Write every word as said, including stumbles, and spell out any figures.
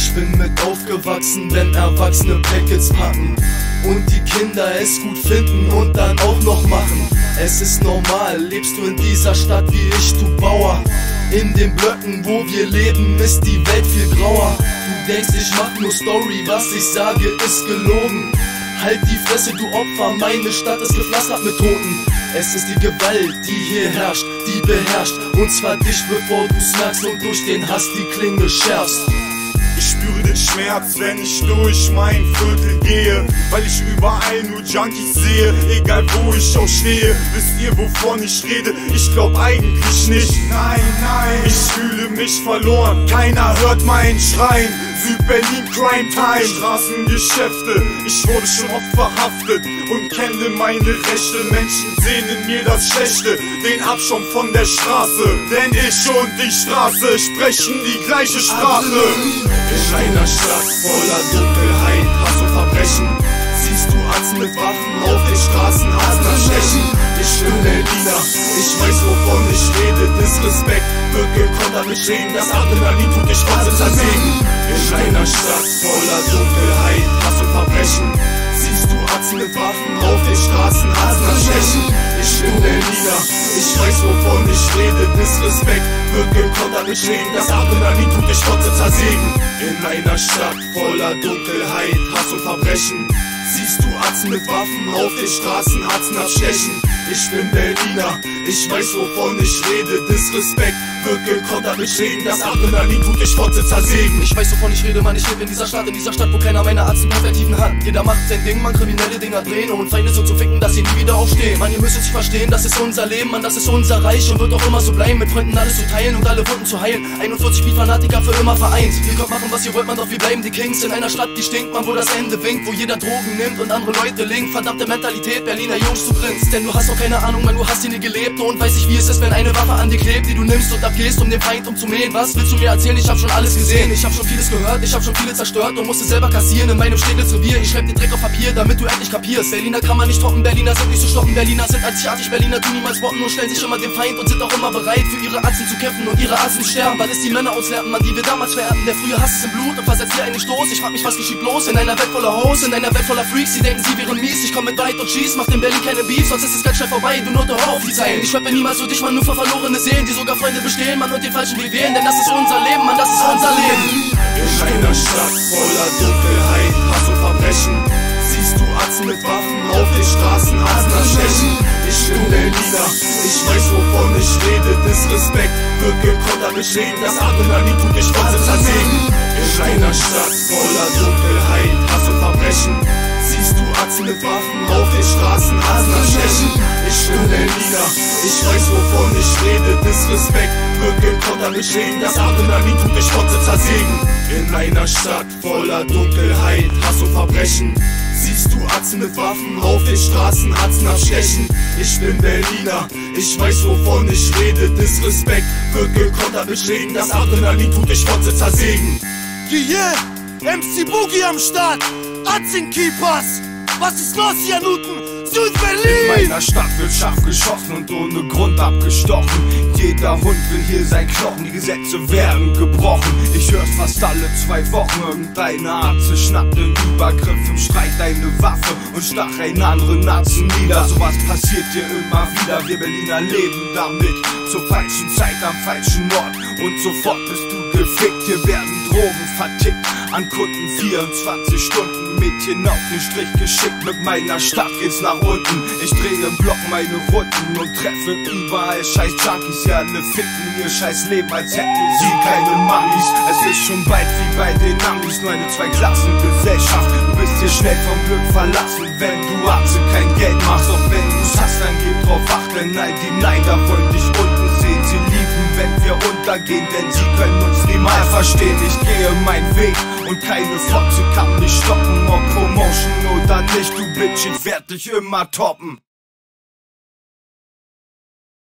Ich bin mit aufgewachsen, wenn Erwachsene Packets packen und die Kinder es gut finden und dann auch noch machen. Es ist normal, lebst du in dieser Stadt wie ich, du Bauer. In den Blöcken, wo wir leben, ist die Welt viel grauer. Du denkst, ich mach nur Story, was ich sage, ist gelogen. Halt die Fresse, du Opfer, meine Stadt ist gepflastert mit Toten. Es ist die Gewalt, die hier herrscht, die beherrscht, und zwar dich, bevor du's merkst und durch den Hass die Klinge schärfst. Ich spüre den Schmerz, wenn ich durch mein Viertel gehe, weil ich überall nur Junkies sehe, egal wo ich auch stehe. Wisst ihr, wovon ich rede? Ich glaub eigentlich nicht. Nein, nein, ich fühle mich verloren, keiner hört meinen Schreien. Süd-Berlin, Crime Time, Straßengeschäfte. Ich wurde schon oft verhaftet und kenne meine Rechte. Menschen sehen in mir das Schlechte, den Abschaum von der Straße. Denn ich und die Straße sprechen die gleiche Sprache. In einer Stadt voller Dunkelheit, Hass und Verbrechen siehst du Atzen mit Waffen auf den Straßen, Asner stechen. Ich bin Berliner, ich weiß wovon ich rede. Disrespekt wird gekontert mit Schäden, das Adrenalin tut dich quasi zersägen. In einer Stadt voller Dunkelheit, Hass und Verbrechen siehst du Atzen mit Waffen auf den Straßen, Asner stechen. Ich bin Berliner, ich weiß wovon ich rede. Disrespekt wird gekontert mit Schäden, das Adrenalin tut dich trotzdem zersägen. In einer Stadt voller Dunkelheit, Hass und Verbrechen siehst du Atzen mit Waffen auf den Straßen, Atzen abstechen. Ich bin Berliner, ich weiß wovon ich rede. Disrespekt wird gekontert mit Schäden, das Adrenalin tut dich trotzdem zersägen. Ich weiß wovon ich rede, Mann, ich lebe in dieser Stadt, in dieser Stadt, wo keiner meine Atzen-Perspektiven hat. Jeder macht sein Ding, man, kriminelle Dinger drehen und Feinde so zu ficken, dass sie nie wieder aufstehen. Mann, ihr müsst es verstehen, das ist unser Leben, Mann, das ist unser Reich und wird auch immer so bleiben, mit Freunden alles zu teilen und alle Wunden zu heilen. einundvierzig Beat-Fanatiker für immer vereint. Ihr könnt machen, was ihr wollt, man, doch wir bleiben die Kings. In einer Stadt, die stinkt, man, wo das Ende winkt, wo jeder Drogen nimmt und andere Leute linkt. Verdammte Mentalität, Berliner Jungs, du grinst. Denn du hast doch keine Ahnung, man, du hast hier nie gelebt und weiß nicht, wie es ist, wenn eine Waffe an dir klebt, die du nimmst und abgehst, um den Feind umzumähen. Was willst du mir erzählen? Ich hab schon alles gesehen, ich hab schon vieles gehört, ich hab schon viele zerstört und musste selber kassieren in meinem Steglitz-Revier. Ich schreib den Dreck auf Papier, damit du endlich kapierst. Berliner kann man nicht toppen, Berliner sind nicht so stoppen. Berliner sind einzigartig, Berliner tun niemals botten und stellen sich immer dem Feind und sind auch immer bereit, für ihre Atzen zu kämpfen und ihre Atzen sterben, weil es die Männer uns lernen, man, die wir damals verehrten. Der frühe Hass ist im Blut und versetzt dir einen Stoß. Ich frag mich, was geschieht bloß in einer Welt voller Hoes, in einer Welt voller Freaks, die denken, sie wären mies. Ich komm mit Wahrheit und schieß, mach in Berlin keine Beefs, sonst ist es ganz schnell vorbei, du nur doch auf die Zeilen. Ich rappe niemals für dich, man, nur für verlorene Seelen, die sogar Freunde bestehlen, man, und den falschen wir wählen, denn das ist unser Leben, man, das ist unser Leben. In einer Stadt voller Dunkelheit, Hass und Verbrechen siehst du Atzen mit Waffen auf den Straßen, Asner stechen. Ich bin Berliner, ich weiß wovon ich rede. Disrespekt wird gekontert mit Schäden, das Adrenalin tut dich trotzdem zersägen. In einer Stadt voller Dunkelheit, Hass und Verbrechen siehst du Atzen mit Waffen auf den Straßen, Asner stechen. Ich bin Berliner, ich weiß wovon ich rede. Disrespekt wird gekontert mit Schäden, das Adrenalin tut dich trotzdem zersägen. In einer Stadt voller Dunkelheit, Hass und Verbrechen siehst du Atzen mit Waffen auf den Straßen, Atzen abstechen. Ich bin Berliner, ich weiß wovon ich rede. Disrespekt wird gekontert mit Schäden, das Adrenalin tut dich trotzdem zersägen. Yeah, M C Boogie am Start, Atzen-Keepers. Was ist los hier, Nuten? Süd-Berlin! In meiner Stadt wird scharf geschossen und ohne Grund abgestochen. Jeder Hund will hier sein Knochen, die Gesetze werden gebrochen. Ich hör's fast alle zwei Wochen, irgendeine Arze schnappt den Übergriff im Streit eine Waffe und stach einen anderen Nazen nieder. Sowas passiert hier immer wieder, wir Berliner leben damit. Zur falschen Zeit am falschen Ort und sofort bist du gefickt. Hier werden Drogen vertickt, an Kunden vierundzwanzig Stunden. Mädchen auf den Strich geschickt, mit meiner Stadt geht's nach unten. Ich drehe im Block meine Runden und treffe überall scheiß Junkies. Ja, alle ficken ihr scheiß Leben, als hätten sie keine Mamis. Es ist schon bald wie bei den Amis, nur eine Zweiklassengesellschaft. Du bist hier schnell vom Glück verlassen, wenn du Arze kein Geld machst. Doch wenn du's hast, dann gib drauf acht, denn all die Neider wollen dich unten sehen. Sie lieben, wenn wir untergehen, denn sie können uns niemals verstehen. Ich gehe meinen Weg und keine Fotze kann mich stoppen. Ob Promotion oder nicht, du Bitch, ich werd dich immer toppen.